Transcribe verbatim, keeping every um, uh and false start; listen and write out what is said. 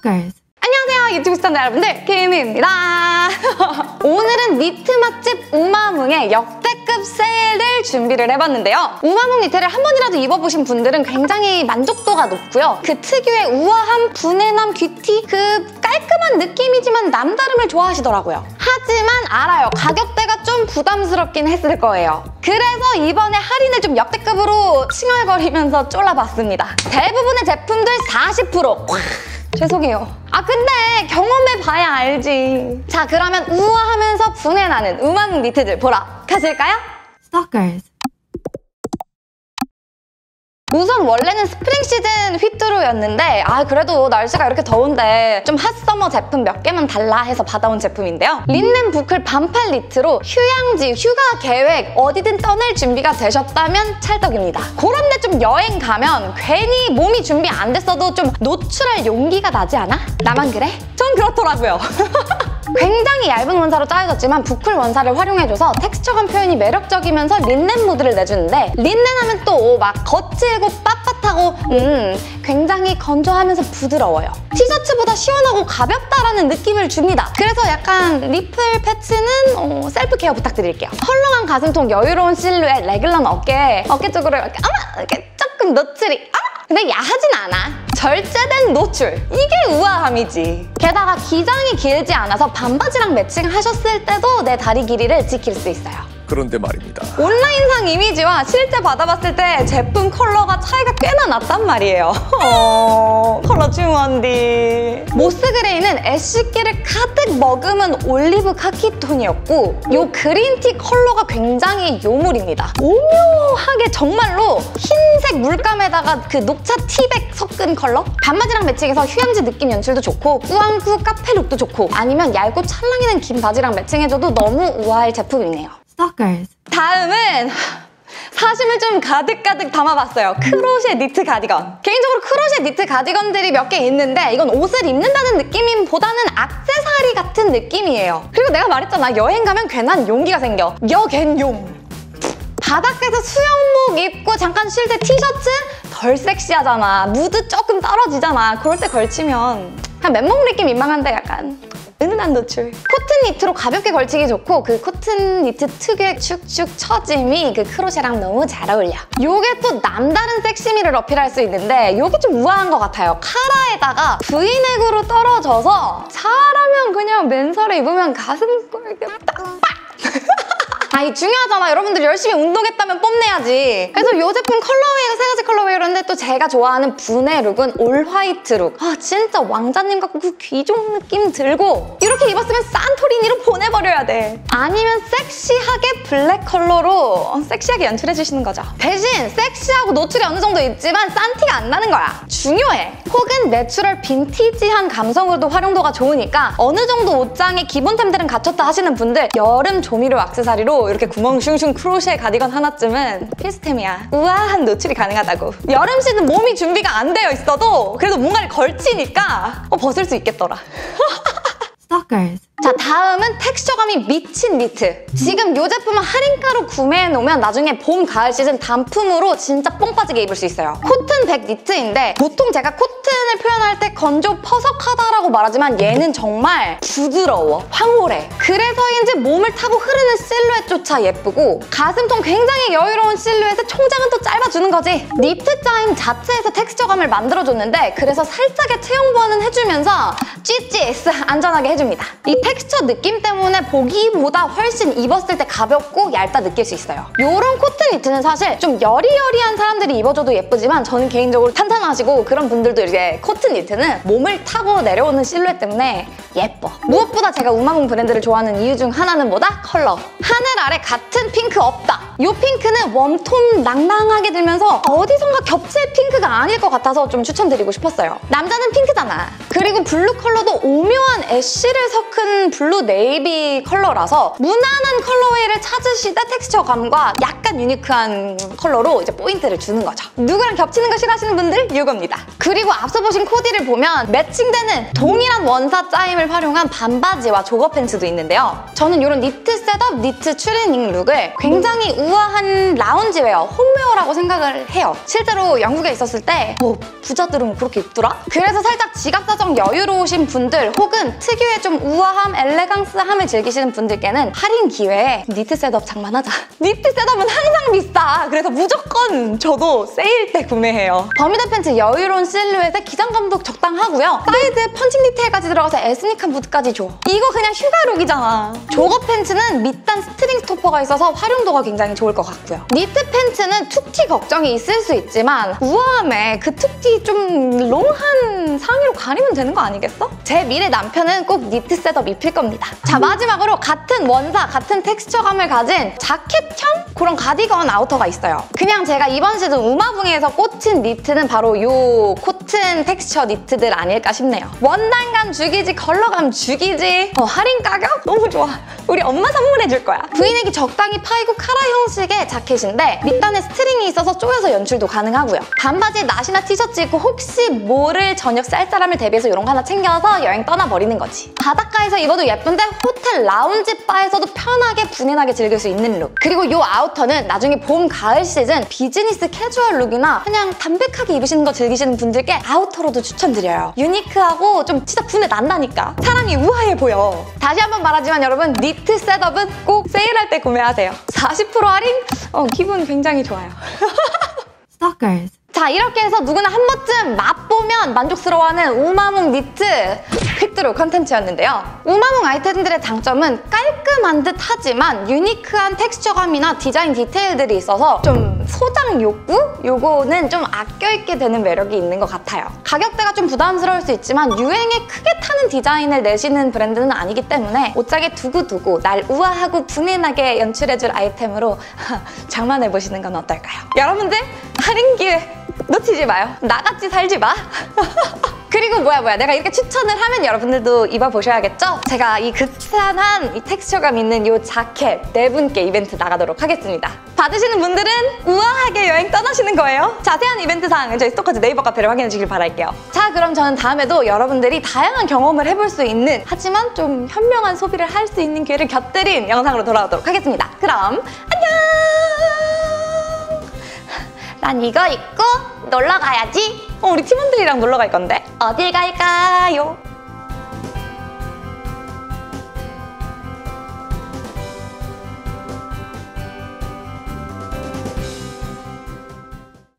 Stalkers. 안녕하세요 유튜브 시청자 여러분들, 김희입니다. 오늘은 니트 맛집 우마뭉의 역대급 세일을 준비를 해봤는데요. 우마뭉 니트를 한 번이라도 입어보신 분들은 굉장히 만족도가 높고요. 그 특유의 우아함, 분해남, 귀티, 그 깔끔한 느낌이지만 남다름을 좋아하시더라고요. 하지만 알아요, 가격대가 좀 부담스럽긴 했을 거예요. 그래서 이번에 할인을 좀 역대급으로 칭얼거리면서 쫄라봤습니다. 대부분의 제품들 사십 퍼센트 죄송해요. 아 근데 경험해봐야 알지. 자, 그러면 우아하면서 분해나는 우마뭉 니트들 보러 가실까요? Stalkers. 우선 원래는 스프링 시즌 휘뚜루였는데 아 그래도 날씨가 이렇게 더운데 좀 핫서머 제품 몇 개만 달라 해서 받아온 제품인데요. 린넨 부클 반팔 니트로 휴양지, 휴가 계획 어디든 떠날 준비가 되셨다면 찰떡입니다. 그런데 좀 여행 가면 괜히 몸이 준비 안 됐어도 좀 노출할 용기가 나지 않아? 나만 그래? 전 그렇더라고요. 굉장히 얇은 원사로 짜여졌지만 부클 원사를 활용해줘서 텍스처감 표현이 매력적이면서 린넨 무드를 내주는데, 린넨 하면 또 막 거칠고 빳빳하고 음 굉장히 건조하면서 부드러워요. 티셔츠보다 시원하고 가볍다라는 느낌을 줍니다. 그래서 약간 리플 패치는 어, 셀프 케어 부탁드릴게요. 헐렁한 가슴통, 여유로운 실루엣, 레귤런 어깨, 어깨 쪽으로 이렇게 아마 이렇게 조금 노출이 아마 근데 야하진 않아. 절제된 노출, 이게 우아함이지. 게다가 기장이 길지 않아서 반바지랑 매칭하셨을 때도 내 다리 길이를 지킬 수 있어요. 그런데 말입니다. 온라인상 이미지와 실제 받아봤을 때 제품 컬러가 차이가 꽤나 났단 말이에요. 어, 컬러 중요한디. 모스 그레이는 애쉬기를 가득 머금은 올리브 카키톤이었고, 요 그린티 컬러가 굉장히 요물입니다. 오묘하게 정말로 흰색 물감에다가 그 녹차 티백 섞은 컬러? 반바지랑 매칭해서 휴양지 느낌 연출도 좋고 꾸안꾸 카페 룩도 좋고, 아니면 얇고 찰랑이는 긴 바지랑 매칭해줘도 너무 우아할 제품이네요. Stalkers. 다음은 사심을 좀 가득가득 담아봤어요. 크로셰 니트 가디건. 개인적으로 크로셰 니트 가디건들이 몇 개 있는데 이건 옷을 입는다는 느낌보다는 액세서리 같은 느낌이에요. 그리고 내가 말했잖아, 여행 가면 괜한 용기가 생겨. 여갠용. 바닥에서 수영복 입고 잠깐 쉴 때 티셔츠? 덜 섹시하잖아. 무드 조금 떨어지잖아. 그럴 때 걸치면 그냥 맨몸 입기 민망한데 약간 은은한 노출. 코튼 니트로 가볍게 걸치기 좋고 그 코튼 니트 특유의 축축 처짐이 그 크로셰랑 너무 잘 어울려. 요게 또 남다른 섹시미를 어필할 수 있는데 요게 좀 우아한 것 같아요. 카라에다가 브이넥으로 떨어져서 잘하면 그냥 맨살에 입으면 가슴 이렇게 딱 아이 중요하잖아. 여러분들 열심히 운동했다면 뽐내야지. 그래서 이 제품 컬러웨이가 세 가지 컬러웨이였는데 또 제가 좋아하는 분해 룩은 올 화이트 룩. 아 진짜 왕자님 같고 그 귀족 느낌 들고 이렇게 입었으면 산토리니로 보내버려야 돼. 아니면 섹시하게 블랙 컬러로 섹시하게 연출해주시는 거죠. 대신 섹시하고 노출이 어느 정도 있지만 산티가 안 나는 거야. 중요해. 혹은 내추럴 빈티지한 감성으로도 활용도가 좋으니까 어느 정도 옷장에 기본템들은 갖췄다 하시는 분들 여름 조미료 액세서리로 이렇게 구멍 슝슝 크로셰 가디건 하나쯤은 필수템이야. 우아한 노출이 가능하다고. 여름 시즌 몸이 준비가 안 되어 있어도 그래도 뭔가를 걸치니까 어, 벗을 수 있겠더라. Stalkers. 자, 다음은 텍스처감이 미친 니트. 지금 이 제품은 할인가로 구매해놓으면 나중에 봄, 가을 시즌 단품으로 진짜 뽕 빠지게 입을 수 있어요. 코튼 백 니트인데 보통 제가 코튼을 표현할 때 건조 퍼석하다라고 말하지만 얘는 정말 부드러워, 황홀해. 그래서인지 몸을 타고 흐르는 실루엣조차 예쁘고 가슴통 굉장히 여유로운 실루엣에 총장은 또 짧아주는 거지. 니트 짜임 자체에서 텍스처감을 만들어줬는데 그래서 살짝의 체형 보완은 해주면서 찌찌스 안전하게 해줍니다. 이 텍스처 느낌 때문에 보기보다 훨씬 입었을 때 가볍고 얇다 느낄 수 있어요. 이런 코튼 니트는 사실 좀 여리여리한 사람들이 입어줘도 예쁘지만 저는 개인적으로 탄탄하시고 그런 분들도 이렇게 코튼 니트는 몸을 타고 내려오는 실루엣 때문에 예뻐. 무엇보다 제가 우마뭉 브랜드를 좋아하는 이유 중 하나는 뭐다? 컬러. 하늘 아래 같은 핑크 없다. 이 핑크는 웜톤 낭낭하게 들면서 어디선가 겹칠 핑크가 아닐 것 같아서 좀 추천드리고 싶었어요. 남자는 핑크잖아. 그리고 블루 컬러도 오묘한 애쉬를 섞은 블루 네이비 컬러라서 무난한 컬러웨이를 찾으시되 텍스처감과 약간 유니크한 컬러로 이제 포인트를 주는 거죠. 누구랑 겹치는 거 싫어하시는 분들 이겁니다. 그리고 앞서 보신 코디를 보면 매칭되는 동일한 원사 짜임을 활용한 반바지와 조거 팬츠도 있는데요. 저는 이런 니트 셋업, 니트 추리닝 룩을 굉장히 우아한 라운지웨어, 홈웨어라고 생각을 해요. 실제로 영국에 있었을 때 뭐 부자들은 그렇게 입더라? 그래서 살짝 지갑 사정 여유로우신 분들 혹은 특유의 좀 우아함, 엘레강스함을 즐기시는 분들께는 할인 기회에 니트 셋업 장만하자. 니트 셋업은 항상 비싸. 그래서 무조건 저도 세일 때 구매해요. 버뮤다 팬츠 여유로운 실루엣에 기장감도 적당하고요. 사이드에 펀칭 디테일까지 들어가서 에스닉한 무드까지 줘. 이거 그냥 휴가룩이잖아. 조거 팬츠는 밑단 스트링 스토퍼가 있어서 활용도가 굉장히 좋을 것 같고요. 니트 팬츠는 툭티 걱정이 있을 수 있지만 우아함에 그 툭티 좀 롱한 상의로 가리면 되는 거 아니겠어? 제 미래 남편은 꼭 니트 셋업 입힐 겁니다. 자, 마지막으로 같은 원사, 같은 텍스처감을 가진 자켓형 그런 가디건 아우터가 있어요. 그냥 제가 이번 시즌 우마붕에서 꽂힌 니트는 바로 요 코튼 텍스처 니트들 아닐까 싶네요. 원단감 죽이지, 컬러감 죽이지. 어, 할인 가격? 너무 좋아. 우리 엄마 선물해줄 거야. 브이넥이 적당히 파이고 카라 형식의 자켓인데 밑단에 스트링이 있어서 쪼여서 연출도 가능하고요. 반바지에 나시나 티셔츠 입고 혹시 모를 저녁 쌀쌀함을 대비해서 이런 거 하나 챙겨서 여행 떠나버리는 거지. 바닷가에서 입어도 예쁜데 호텔 라운지 바에서도 편하게 분해나게 즐길 수 있는 룩. 그리고 이 아우터는 나중에 봄, 가을 시즌 비즈니스 캐주얼 룩이나 그냥 담백하게 입으시는 거 즐기시는 분들께 아우터로도 추천드려요. 유니크하고 좀 진짜 분해 난다니까. 사람이 우아해 보여. 다시 한번 말하지만 여러분, 니트 셋업은 꼭 세일할 때 구매하세요. 사십 퍼센트 할인? 어, 기분 굉장히 좋아요. Stalkers. 자, 이렇게 해서 누구나 한 번쯤 맛보면 만족스러워하는 우마몽 니트 퀵드로 컨텐츠였는데요. 우마몽 아이템들의 장점은 깔끔한 듯 하지만 유니크한 텍스처감이나 디자인 디테일들이 있어서 좀 소장 욕구? 요거는 좀 아껴입게 되는 매력이 있는 것 같아요. 가격대가 좀 부담스러울 수 있지만 유행에 크게 타는 디자인을 내시는 브랜드는 아니기 때문에 옷장에 두고두고 날 우아하고 분해나게 연출해줄 아이템으로 장만해보시는 건 어떨까요? 여러분들 할인 기회 놓치지 마요. 나같이 살지 마. 그리고 뭐야 뭐야 내가 이렇게 추천을 하면 여러분들도 입어보셔야겠죠? 제가 이 극찬한 이 텍스처감 있는 이 자켓 네 분께 이벤트 나가도록 하겠습니다. 받으시는 분들은 우아하게 여행 떠나시는 거예요. 자세한 이벤트 사항은 저희 스토커즈 네이버 카페를 확인해 주길 바랄게요. 자, 그럼 저는 다음에도 여러분들이 다양한 경험을 해볼 수 있는 하지만 좀 현명한 소비를 할 수 있는 기회를 곁들인 영상으로 돌아오도록 하겠습니다. 그럼 안녕! 난 이거 입고 놀러 가야지. 어, 우리 팀원들이랑 놀러 갈 건데. 어딜 갈까요?